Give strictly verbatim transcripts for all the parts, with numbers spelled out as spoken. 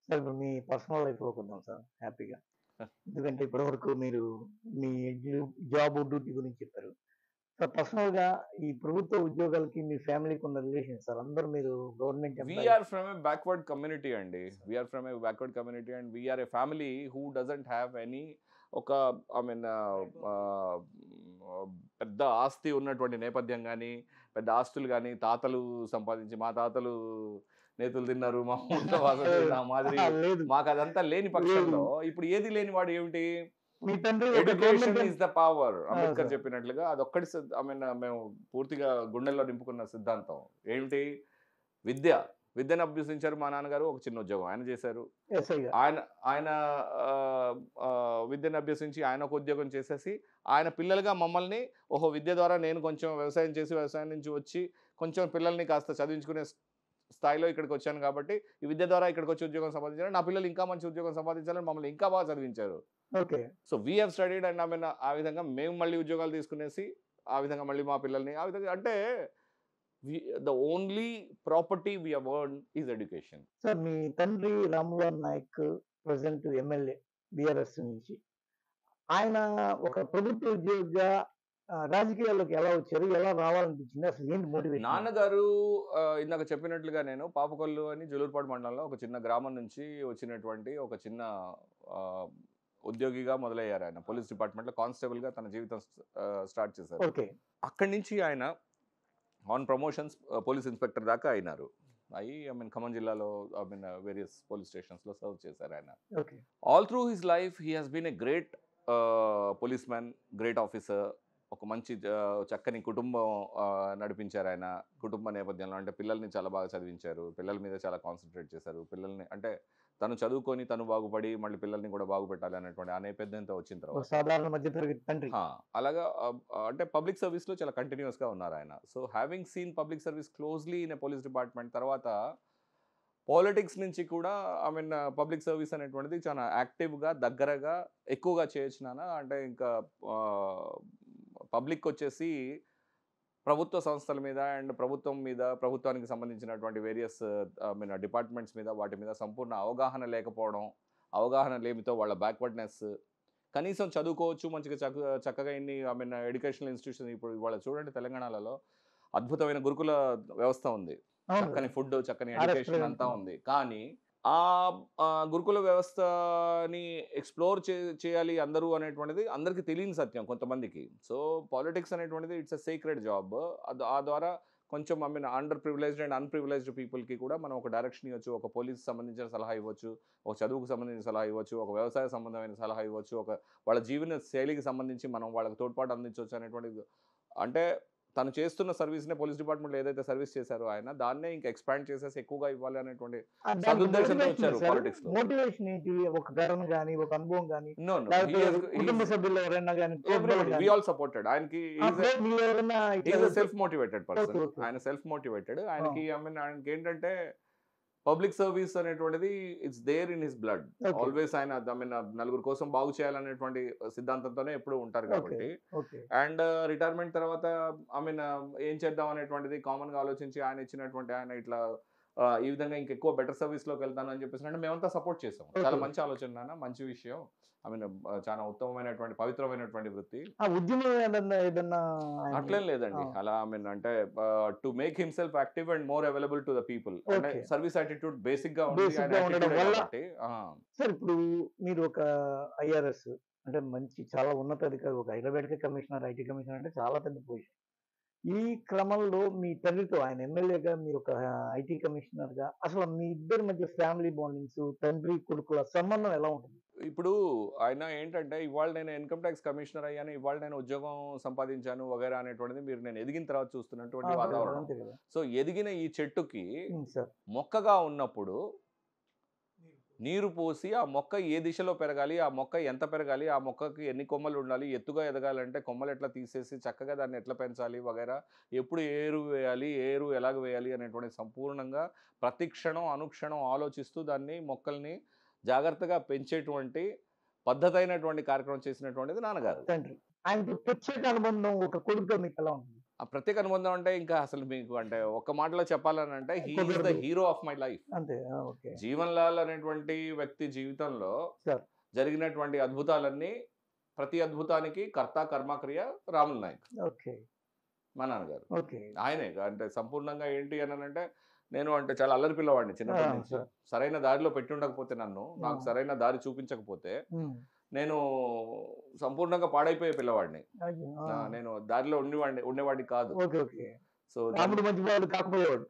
Sir ఇప్పుడు మీ personal లైఫ్‌లోకి వద్దాం సార్ హ్యాపీగా. ఎందుకంటే ఇప్పటివరకు మీరు మీ జు జాబ్ డ్యూటీ గురించి చెప్పారు. సో, పర్సనల్‌గా ఈ ప్రభుత్వ ఉద్యోగాలకి మీ ఫ్యామిలీకి ఉన్న రిలేషన్ సార్ అందరూ మీరు government We employees. are from a backward community అండి. We are from a backward community and we are a family who doesn't have any ఒక ఐ మీన్ ఆహ్, పెద్ద ఆస్తి ఉన్నటువంటి నేపథ్యం గాని, పెద్ద ఆస్తులు గాని, తాతలు సంపాదించి మా తాతలు నేతులు తిన్నారు, మా ఊర్లో వసతులు నా మాదిరి అహా! లేదు. మాకదంతా లేని లేదు. పక్షంలో ఇప్పుడు ఏది లేనివాడు ఏమిటి? మీ తండ్రి ఒక ఎడ్యుకేషన్ గవర్నమెంట్ ఎం ఈస్ ద పవర్. ఆ! అంబేద్కర్ సార్. చెప్పినట్లుగా అదొక్కటి సిద్ ఐ మీన్ మేము పూర్తిగా గుండెల్లో నింపుకున్న సిద్ధాంతం. ఏంటి? విద్య. విద్యను అభ్యసించారు మా నాన్నగారు. ఒక చిన్న ఉద్యోగం ఆయన చేశారు. ఎస్ఐగా. ఆయన ఆయన ఆహ్, ఆహ్, విద్యను అభ్యసించి ఆయన ఒక ఉద్యోగం చేసేసి, ఆయన పిల్లలుగా మమ్మల్ని ఓహో! విద్య ద్వారా నేను కొంచెం వ్యవసాయం చేసి, వ్యవసాయం నుంచి వచ్చి కొంచెం పిల్లల్ని కాస్త చదివించుకునే స్ స్థాయిలో ఇక్కడికొచ్చాను కాబట్టి, ఈ విద్య ద్వారా ఇక్కడికొచ్చి ఉద్యోగం సంపాదించాను. నా పిల్లలు ఇంకా మంచి ఉద్యోగం సంపాదించాలని మమ్మల్ని ఇంకా బాగా చదివించారు. Okay. So, we have studied and I mean ఆ విధంగా మేము మళ్ళీ ఉద్యోగాలు తీసుకునేసి, ఆ విధంగా మళ్ళీ మా పిల్లల్ని ఆ విధంగా అంటే we the only property we have earned is education. Sir మీ తండ్రి Rammohan Naik present MLA BRS నుంచి. ఆయన ఒక ప్రభుత్వ ఉద్యోగిగా ఆహ్, రాజకీయాల్లోకి ఎలా వచ్చారు? ఎలా రావాలనిపించింది? అసలు ఏంటి మోటివేషన్ ఏంటి? నాన్నగారు ఆహ్, ఇందాక చెప్పినట్లుగా నేను పాపకొల్లు అని జులూరుపాడు మండలంలో ఒక చిన్న గ్రామం నుంచి వచ్చినటువంటి ఒక చిన్న ఆహ్, ఉద్యోగిగా మొదలయ్యారాయన. పోలీస్ డిపార్ట్మెంట్‌లో కానిస్టేబుల్‌గా తన జీవితం స్ ఆహ్, స్టార్ట్ చేశారు. ఓకే. అక్కడి నుంచి ఆయన on promotions ah, police inspector దాకా అయినారు. అయ్యి ఐ మీన్ ఖమ్మం జిల్లాలో ఐ మీన్ వేరియస్ పోలీస్ స్టేషన్స్‌లో సర్వ్ చేశారాయన. Okay. All through his life he has been a great ah, policeman, great officer. ఒక మంచి ఆహ్, చక్కని కుటుంబం ఆహ్, నడిపించారాయన. కుటుంబ నేపథ్యంలో అంటే పిల్లల్ని చాలా బాగా చదివించారు. పిల్లల మీద చాలా కాన్సంట్రేట్ చేశారు. పిల్లల్ని అంటే తను చదువుకొని తను బాగుపడి మళ్ళీ పిల్లల్ని కూడా బాగుపెట్టాలి అనేటువంటి ఆ నేపథ్యంతో వచ్చిన ఒక తర్వాత సాధారణ మధ్య తరగతి తండ్రి. ఆ! అలాగా ఆహ్, అంటే పబ్లిక్ సర్వీస్‌లో చాలా కంటిన్యూయస్‌గా ఉన్నారాయన. So, having seen public service closely in a police department తర్వాత పాలిటిక్స్ నుంచి కూడా ఐ మీన్ పబ్లిక్ సర్వీస్ అనేటువంటిది చాలా యాక్టివ్‌గా, దగ్గరగా, ఎక్కువగా చేయొచ్చు నాన్న. అంటే ఇంకా ఆహ్, పబ్లికొచ్చేసి ప్రభుత్వ సంస్థల మీద అండ్ ప్రభుత్వం మీద, ప్రభుత్వానికి సంబంధించినటువంటి వేరియస్ ఐ మీన్ డిపార్ట్మెంట్స్ మీద, వాటి మీద సంపూర్ణ అవగాహన లేకపోవడం, అవగాహన లేమితో వాళ్ళ బ్యాక్వర్డ్‌నెస్ కనీసం చదువుకోవచ్చు మంచిగా చక్క చక్కగా ఇన్ని ఐ మీన్ ఎడ్యుకేషనల్ ఇన్‌స్టిట్యూషన్ ఇప్పుడు ఇవాళ చూడండి తెలంగాణలలో అద్భుతమైన గురుకుల వ్యవస్థ ఉంది. అవును చక్కని కదా! ఫుడ్, చక్కని ఆర్ఎస్ ఎడ్యుకేషన్ ప్రెజెంట్ అంతా ఉన్నాం. ఉంది. కానీ ఆహ్, ఆహ్, గురుకుల వ్యవస్థని ఎక్స్‌ప్లోర్ చే చేయాలి అందరూ అనేటువంటిది అందరికీ తెలియని సత్యం కొంతమందికి. సో, పాలిటిక్స్ అనేటువంటిది ఇట్స్ ఎ సేక్రెడ్ జాబ్. అద్ ఆ ద్వారా కొంచెం I mean under privileged and unprivileged పీపుల్‌కి కూడా మనం ఒక డైరెక్షన్ ఇవ్వచ్చు. ఒక పోలీస్ సంబంధించిన సలహా ఇవ్వచ్చు. ఒక చదువుకు సంబంధించిన సలహా ఇవ్వచ్చు. ఒక వ్యవసాయ సంబంధమైన సలహా ఇవ్వచ్చు. ఒక వాళ్ళ జీవన శైలికి సంబంధించి మనం వాళ్ళకి తోడ్పాటు అందించొచ్చు అనేటువంటిది అంటే తను చేస్తున్న సర్వీస్‌నే పోలీస్ డిపార్ట్మెంట్‌లో ఏదైతే సర్వీస్ చేశారో ఆయన దాన్నే ఇంకా ఎక్స్‌పాండ్ చేసేసి ఎక్కువగా ఇవ్వాలి అనేటువంటి ఆ! దానికి సదుద్దేశంతో మోటివేషన్ వచ్చారు సార్. పాలిటిక్స్‌లో. మోటివేషన్ ఏంటి? ఒక ఘటన గాని, ఒక అనుభవం గాని, నో. నో. హి లేకపోతే హాస్ హి కుటుంబ ఈస్ సభ్యుల్లో ఎవరైనా గాని ప్రోద్బలం ఎవ్రీబడీ వి గాని. All supported. ఆయనకి హి ఈస్ ఎ అప్పుడు మీరెవరన్నా హి ఇట్లా ఈస్ ఎ వెళ్తూ. Self motivated okay. Person. Okay. ఆయన సెల్ఫ్ మోటివేటెడ్. ఆ! ఆయనకి ఐ మీన్ ఆయనకేంటంటే పబ్లిక్ సర్వీస్ అనేటువంటిది it's there in his blood. Okay. Always ఆయన ఐ మీన్ నలుగురి కోసం బాగు చేయాలనేటువంటి సిద్ధాంతంతోనే ఎప్పుడూ ఉంటారు ఓకే. కాబట్టి. ఓకే. అండ్ రిటైర్మెంట్ తర్వాత ఐ మీన్ ఏం చేద్దాం అనేటువంటిది కామన్‌గా ఆలోచించి ఆయన ఇచ్చినటువంటి ఆయన ఇట్లా ఆహ్, ఈ విధంగా ఇంకెక్కువ బెటర్ సర్వీస్‌లోకి వెళ్తాను అని చెప్పేసి అంటే మేమంతా సపోర్ట్ చేసాం. చాలా ఓకే. మంచి ఆలోచన నాన్న. మంచి విషయం. ఐ మీన్ ఆహ్, చాలా ఉత్తమమైనటువంటి, పవిత్రమైనటువంటి వృత్తి. ఆ ఉద్యమం ఏదన్నా ఏదన్నా ఆయన్ని. అట్లేం ఆ! లేదండి. అలా ఐ మీన్ అంటే ah, to make himself active and more available to the people. అంటే ఓకే. సర్వీస్ యాటిట్యూడ్ బేసిక్‌గా ఉంది. ఆయన బేసిక్‌గా ఉండడం యాటిట్యూడే వల్ల. కాబట్టి. ఆ! సార్ ఇప్పుడు మీరు ఒక ఐఆర్ఎస్ అంటే మంచి చాలా ఉన్నతాధికారి, ఒక హైడ్రోబాటిక్ కమిషనర్, ఐటీ కమిషనర్ అంటే చాలా పెద్ద పొజిషన్. ఈ క్రమంలో మీ తండ్రితో ఆయన ఎమ్మెల్యేగా మీరు ఒక ఐటీ కమిషనర్‌గా అసలు మీ ఇద్దరి మధ్య ఫ్యామిలీ బాండింగ్స్, తండ్రి కొడుకుల సంబంధం ఎలా ఉంటుంది? ఇప్పుడు ఆయన ఏంటంటే ఇవాళ నేను ఇన్‌కమ్ టాక్స్ కమిషనర్ అయ్యాను. ఇవాళ నేను ఉద్యోగం సంపాదించాను వగైరా అనేటువంటిది మీరు నేను ఎదిగిన తర్వాత చూస్తున్నటువంటి అంతే కదా! వాతావరణం. అంతే కదా! సో, ఎదిగిన ఈ చెట్టుకి హ్మ్. సార్. మొక్కగా ఉన్నప్పుడు నీరు పోసి ఆ మొక్క ఏ దిశలో పెరగాలి, ఆ మొక్క ఎంత పెరగాలి, ఆ మొక్కకి ఎన్ని కొమ్మలు ఉండాలి, ఎత్తుగా ఎదగాలంటే కొమ్మలు ఎట్లా తీసేసి చక్కగా దాన్ని ఎట్లా పెంచాలి వగైరా, ఎప్పుడు ఏ ఎరువు వేయాలి, ఏ ఎరువు ఎలాగ వేయాలి అనేటువంటి సంపూర్ణంగా ప్రతి క్షణం, అనుక్షణం ఆలోచిస్తూ దాన్ని మొక్కల్ని జాగ్రత్తగా పెంచేటువంటి పద్ధతైనటువంటి కార్యక్రమం చేసినటువంటిది నాన్నగారు. తండ్రి. ఆయనతో ప్రత్యేక అనుబంధం ఒక కొడుకుగా మీకెలా ఉంటుంది? ఆ ప్రత్యేక అనుబంధం అంటే ఇంకా అసలు మీకు అంటే ఒక్క మాటలో చెప్పాలని అంటే హీ ఈస్ ద కుదరదు. Hero of my life. అంతే. ఆ! ఓకే. జీవన్ లాల్ అనేటువంటి వ్యక్తి జీవితంలో సార్. జరిగినటువంటి అద్భుతాలన్నీ ప్రతి అద్భుతానికి కర్త కర్మ క్రియ రాములు నాయక్ ఓకే. మా నాన్నగారు. ఓకే. ఆయనే అంటే సంపూర్ణంగా ఏంటి అనంటే నేను అంటే చాలా అల్లరి పిల్లవాడిని ఆ! చిన్నప్పటి నుంచి. సార్. సరైన దారిలో పెట్టి ఉండకపోతే నన్ను, నాకు ఆ! సరైన దారి చూపించకపోతే హ్మ్. నేను సంపూర్ణంగా పాడైపోయే పిల్లవాడిని. అయ్యో! ఆ! ఆ! నేను దారిలో ఉండేవాడిని ఉండేవాడిని కాదు. ఓకే. ఓకే. సో, దాన్ని రాముడు మంచివాడు కాకపోయేవాడు.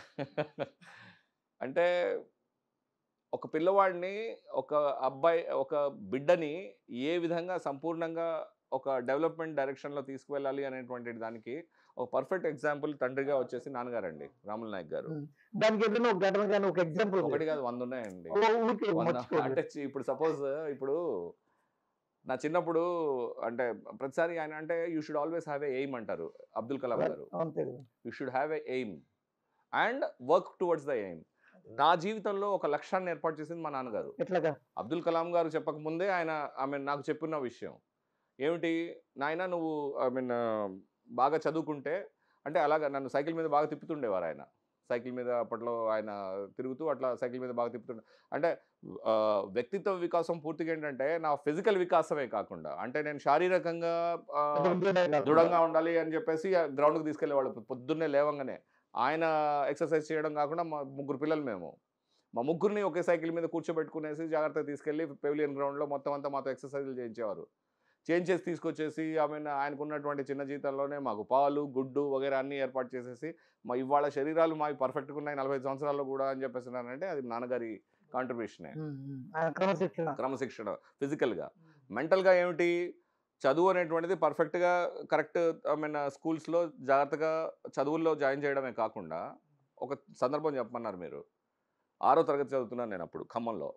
అంటే ఒక పిల్లవాడిని, ఒక అబ్బాయి, ఒక బిడ్డని ఏ విధంగా సంపూర్ణంగా ఒక డెవలప్‌మెంట్ డైరెక్షన్‌లో తీసుకువెళ్ళాలి అనేటువంటి దానికి ఒక పర్ఫెక్ట్ ఎగ్జాంపుల్ తండ్రిగా వచ్చేసి నాన్నగారండి. రాములు నాయక్ గారు. హ్మ్. దానికి ఏదైనా ఒక ఘటన గాని, ఒక ఎగ్జాంపుల్ ఒకటి కాదు వంద ఉన్నాయండి. ఓ ఊరికే వంద మర్చిపోదు. అంటే చి ఇప్పుడు సపోజ్ ఇప్పుడు నా చిన్నప్పుడు అంటే ప్రతిసారి ఆయన అంటే you should always have a aim అంటారు అబ్దుల్ కలాం గారు. అంతే కదా! You should have a aim and work towards the aim. నా జీవితంలో ఒక లక్ష్యాన్ని ఏర్పాటు చేసింది మా నాన్నగారు. ఎట్లాగా? అబ్దుల్ కలాం గారు చెప్పకముందే ఆయన ఐ మీన్ నాకు చెప్పున్న విషయం. ఏమిటి? నాయనా నువ్వు ఐ మీన్ బాగా చదువుకుంటే అంటే అలాగా నన్ను సైకిల్ మీద బాగా తిప్పుతుండేవారు ఆయన. సైకిల్ మీద అప్పట్లో ఆయన తిరుగుతూ అట్లా సైకిల్ మీద బాగా తిప్పుతుండే అంటే ఆహ్, వ్యక్తిత్వ వికాసం పూర్తిగా ఏంటంటే నా ఫిజికల్ వికాసమే కాకుండా అంటే నేను శారీరకంగా అంటే ఆహ్, ఉంటేనే కాకుండా దృఢంగా ఉండాలి అని చెప్పేసి గ్రౌండ్‌కి తీసుకెళ్ళేవాళ్ళు. పొద్దున్నే లేవంగానే. ఆయన ఎక్సర్సైజ్ చేయడం కాకుండా మా ముగ్గురు పిల్లలు మేము. మా ముగ్గురిని ఒకే సైకిల్ మీద కూర్చోబెట్టుకునేసి జాగ్రత్తగా తీసుకెళ్ళి పెవిలియన్ గ్రౌండ్‌లో మొత్తం అంతా మాతో ఎక్సర్సైజ్‌లు చేయించేవారు. చేయించేసి తీసుకొచ్చేసి ఐ మీన్ ఆయనకున్నటువంటి చిన్న జీతంలోనే మాకు పాలు, గుడ్డు వగైరా అన్నీ ఏర్పాటు చేసేసి మా ఇవాళ శరీరాలు మావి పర్ఫెక్ట్‌గా ఉన్నాయి నలభై ఐదు సంవత్సరాల్లో కూడా అని చెప్పేసినారంటే అది నాన్నగారి కాంట్రిబ్యూషనే. హ్మ్. హ్మ్. ఆయన క్రమశిక్షణ. క్రమశిక్షణ ఫిజికల్‌గా. మెంటల్‌గా ఏమిటి? చదువు అనేటువంటిది పర్ఫెక్ట్‌గా కరెక్ట్ ఐ మీన్ స్కూల్స్‌లో జాగ్రత్తగా చదువుల్లో జాయిన్ చేయడమే కాకుండా ఒక సందర్భం చెప్పమన్నారు మీరు. ఆరో తరగతి చదువుతున్నాను నేనప్పుడు ఖమ్మంలో.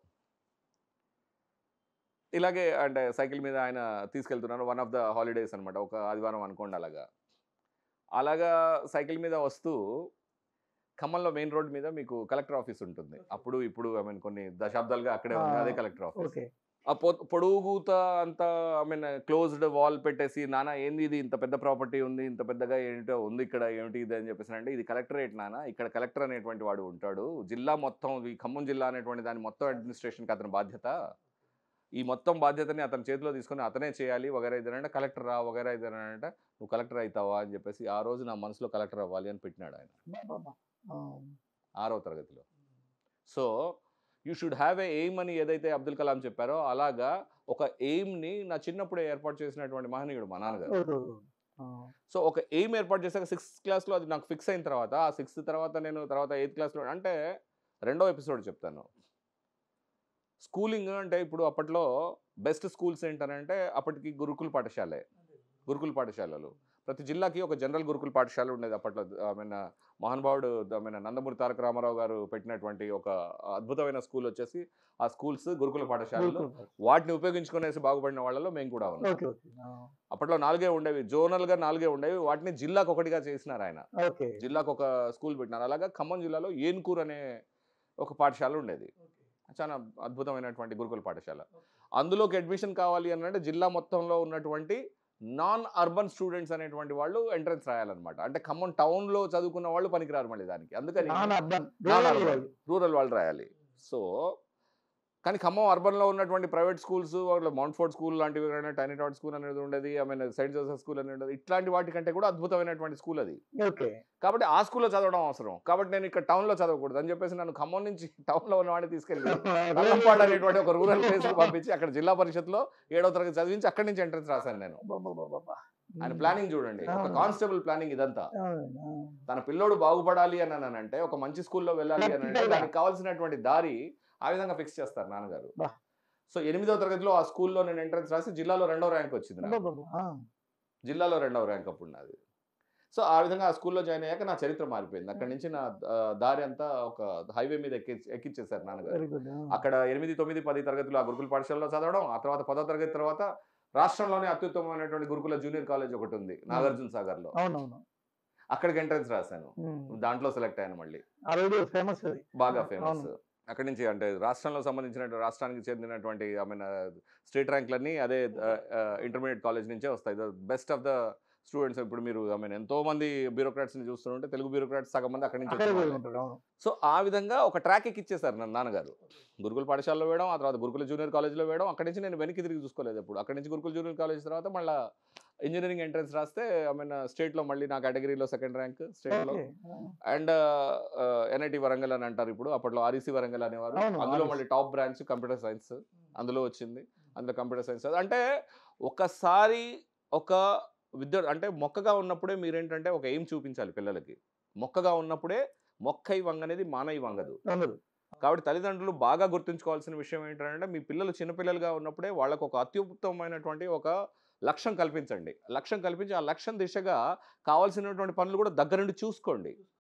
ఇలాగే అంటే సైకిల్ మీద ఆయన తీసుకెళ్తున్నాను. వన్ ఆఫ్ ద హాలిడేస్ అనమాట. ఒక ఆదివారం అనుకోండి అలాగా. అలాగా సైకిల్ మీద వస్తూ ఖమ్మంలో మెయిన్ రోడ్ మీద మీకు కలెక్టర్ ఆఫీస్ ఉంటుంది. అప్పుడు ఇప్పుడు ఐ మీన్ కొన్ని దశాబ్దాలుగా అక్కడే ఆ! ఉంది. అదే కలెక్టర్ ఆఫీస్. ఓకే. ఆ పొ పొడుగుతా అంతా ఐ మీన్ క్లోజ్డ్ వాల్ పెట్టేసి, "నాన్న ఏంది ఇది ఇంత పెద్ద ప్రాపర్టీ ఉంది. ఇంత పెద్దగా ఏంటో ఉంది ఇక్కడ. ఏమిటి ఇది?" అని చెప్పేసానంటే, "ఇది కలెక్టరేట్ నాన్న. ఇక్కడ కలెక్టర్ అనేటువంటి వాడు ఉంటాడు. జిల్లా మొత్తం ఈ ఖమ్మం జిల్లా అనేటువంటి దాని మొత్తం అడ్మినిస్ట్రేషన్‌కి అతని బాధ్యత. ఈ మొత్తం బాధ్యతని అతని చేతిలో తీసుకొని అతనే చేయాలి వగైరా ఇదేనంటే కలెక్టర్ రా వగైరా ఇదేనంటే నువ్వు కలెక్టర్ అవుతావా అని చెప్పేసి ఆ రోజు నా మనసులో కలెక్టర్ అవ్వాలి అని పెట్టినాడు ఆయన అబ్బబ్బబ్బా! ఆ! ఆరో తరగతిలో. So you should have a aim అని ఏదైతే అబ్దుల్ కలాం చెప్పారో అలాగా ఒక ఎయిమ్ని నా చిన్నప్పుడే ఏర్పాటు చేసినటువంటి మహనీయుడు మా నాన్నగారు. ఓకే. ఓకే. ఆ! సో ఒక ఎయిమ్ ఏర్పాటు చేశాక సిక్స్త్ క్లాస్లో అది నాకు ఫిక్స్ అయిన తర్వాత ఆ సిక్స్త్ తర్వాత నేను తర్వాత ఎయిత్ క్లాస్లో అంటే రెండో ఎపిసోడ్ చెప్తాను. స్కూలింగ్ అంటే ఇప్పుడు అప్పట్లో బెస్ట్ స్కూల్స్ ఏంటనంటే అప్పటికి గురుకుల పాఠశాలే. గురుకుల పాఠశాలలు. ప్రతి జిల్లాకి ఒక జనరల్ గురుకుల పాఠశాల ఉండేది అప్పట్లో. ఐ మీన్ మహానుభావుడు ఐ మీన్ నందమూరి తారక రామారావు గారు పెట్టినటువంటి ఒక అద్భుతమైన స్కూల్ వచ్చేసి ఆ స్కూల్స్ గురుకుల పాఠశాలలు. గురుకుల వాటిని ఉపయోగించుకునేసి బాగుపడిన వాళ్ళలో మేము కూడా ఉన్నాం. ఓకే. ఓకే. ఆ! అప్పట్లో నాలుగే ఉండేవి. జోనల్‌గా నాలుగే ఉండేవి. వాటిని జిల్లాకు ఒకటిగా చేసినారాయన. ఓకే. జిల్లాకు ఒక స్కూల్ పెట్టినారు. అలాగా ఖమ్మం జిల్లాలో ఏన్కూర్ అనే ఒక పాఠశాల ఉండేది. చాలా అద్భుతమైనటువంటి గురుకుల పాఠశాల. అందులోకి అడ్మిషన్ కావాలి అనంటే జిల్లా మొత్తంలో ఉన్నటువంటి నాన్ అర్బన్ స్టూడెంట్స్ అనేటువంటి వాళ్ళు ఎంట్రన్స్ రాయాలన్నమాట. అంటే ఖమ్మం టౌన్‌లో చదువుకున్న వాళ్ళు పనికిరారు మళ్ళీ దానికి. అందుకని non urban. Non rural urban వాళ్ళు. రూరల్ వాళ్ళు రాయాలి. సో కానీ ఖమ్మం అర్బన్‌లో ఉన్నటువంటి ప్రైవేట్ స్కూల్స్ వాళ్ళు మౌంట్‌ఫోర్డ్ స్కూల్ లాంటివి గాని, టైనీ టాట్ స్కూల్ అనేది ఉండేది. I mean Saint Joseph school అనేది ఉండేది. ఇట్లాంటి వాటికంటే కూడా అద్భుతమైనటువంటి స్కూల్ అది. ఓకే. కాబట్టి ఆ స్కూల్‌లో చదవడం అవసరం. కాబట్టి నేను ఇక్కడ టౌన్‌లో చదవకూడదు అని చెప్పేసి నన్ను ఖమ్మం నుంచి టౌన్‌లో ఉన్నవాడిని తీసుకెళ్ళి కల్లంపాడు అనేటువంటి ఒక రూరల్ ప్లేస్‌కి పంపించి అక్కడ జిల్లా పరిషత్‌లో ఏడో తరగతి చదివించి అక్కడి నుంచి ఎంట్రన్స్ రాశాను నేను. అబ్బబ్బబ్బబ్బా! ఆయన ప్లానింగ్ చూడండి. ఒక అవును. కానిస్టేబుల్ ప్లానింగ్ ఇదంతా. అవునండి. ఆ! తన పిల్లోడు బాగుపడాలి అనంటే ఒక మంచి స్కూల్‌లో వెళ్ళాలి అనంటే ప్రాక్టికల్‌గా. దానికి కావాల్సినటువంటి దారి ఆ విధంగా ఫిక్స్ చేస్తారు నాన్నగారు. అబ్బా! సో ఎనిమిదో తరగతిలో ఆ స్కూల్‌లో నేను ఎంట్రన్స్ రాసి జిల్లాలో రెండో ర్యాంక్ వచ్చింది నాకు. అబ్బబ్బబ్బా! ఆ! జిల్లాలో రెండవ ర్యాంక్ అప్పుడు నాది. సో ఆ విధంగా ఆ స్కూల్‌లో జాయిన్ అయ్యాక నా చరిత్ర మారిపోయింది. అక్కడి నుంచి నా ఆహ్, దారి అంతా ఒక హైవే మీద ఎక్కించి ఎక్కించేసారు నాన్నగారు. Very good. ఆ! అక్కడ ఎనిమిది, తొమ్మిది, పది తరగతులు ఆ గురుకుల పాఠశాలలో చదవడం. ఆ తర్వాత పదో తరగతి తర్వాత రాష్ట్రంలోనే అత్యుత్తమమైనటువంటి గురుకుల జూనియర్ కాలేజ్ ఒకటుంది. నాగార్జున సాగర్‌లో. అవునవును. అక్కడికి ఎంట్రన్స్ రాశాను. హ్మ్. దాంట్లో సెలెక్ట్ అయ్యాను మళ్ళీ. ఆల్రెడీ ఫేమస్ అది. బాగా ఫేమస్. అవును. అక్కడి నుంచి అంటే రాష్ట్రంలో సంబంధించిన రాష్ట్రానికి చెందినటువంటి ఐ మీన్ స్టేట్ ర్యాంక్‌లన్నీ అదే ఆహ్, ఆహ్, ఇంటర్మీడియేట్ కాలేజ్ నుంచే వస్తాయి. The best of the students ఇప్పుడు మీరు ఐ మీన్ ఎంతో మంది బ్యూరోక్రాట్స్ని చూస్తుంటే తెలుగు బ్యూరోక్రాట్స్ సగం మంది అక్కడి నుంచి అక్కడే వచ్చిన పోయి వాళ్ళే. ఉంటారు. అవును. సో ఆ విధంగా ఒక ట్రాక్ ఎక్కిచ్చేసారు నన్ను నాన్నగారు. గురుకుల పాఠశాలలో వేయడం, ఆ తర్వాత గురుకుల జూనియర్ కాలేజ్‌లో వేయడం, అక్కడి నుంచి నేను వెనక్కి తిరిగి చూసుకోలేదు ఎప్పుడు. అక్కడి నుంచి గురుకుల జూనియర్ కాలేజ్ తర్వాత మళ్ళా ఇంజినీరింగ్ ఎంట్రన్స్ రాస్తే ఐ మీన్ స్టేట్‌లో మళ్ళీ నా కేటగిరీలో సెకండ్ ర్యాంక్ స్టేట్‌లో. ఓకే. ఆ! అండ్ ఆహ్, ఎన్ఐటీ వరంగల్ అని అంటారు ఇప్పుడు. అప్పట్లో ఆర్ఈసీ వరంగల్ అనేవారు. అవును. అందులో ఆర్ఎస్. మళ్ళీ టాప్ బ్రాంచ్ కంప్యూటర్ సైన్స్ అందులో వచ్చింది. అందులో కంప్యూటర్ సైన్స్ అంటే ఒకసారి ఒక విద్య అంటే మొక్కగా ఉన్నప్పుడే మీరేంటంటే ఒక ఎయిమ్ చూపించాలి పిల్లలకి. మొక్కగా ఉన్నప్పుడే మొక్కై వంగనేది మానై వంగదు. అందరూ. కాబట్టి తల్లిదండ్రులు బాగా గుర్తుంచుకోవాల్సిన విషయం ఏంటంటే మీ పిల్లలు చిన్న పిల్లలుగా ఉన్నప్పుడే వాళ్ళకు ఒక అత్యుత్తమమైనటువంటి ఒక లక్ష్యం కల్పించండి. లక్ష్యం కల్పించి ఆ లక్ష్యం దిశగా కావాల్సినటువంటి పనులు కూడా దగ్గరుండి చూసుకోండి.